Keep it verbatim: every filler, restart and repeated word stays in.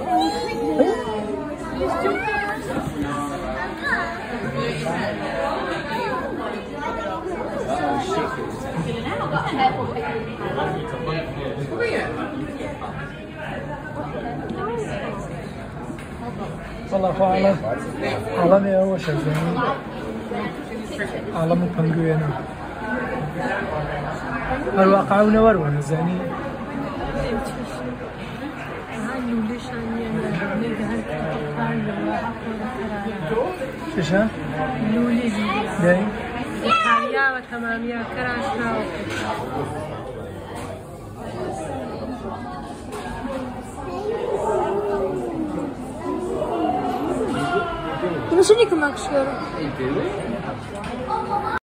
والله فعلا عالمي هو شغال عالم بنجوينا الواقع ونور ونزاني ايش ها؟ لولي جاي حاليا وتماميا كراشنا Bunu şimdi kırmak istiyorum.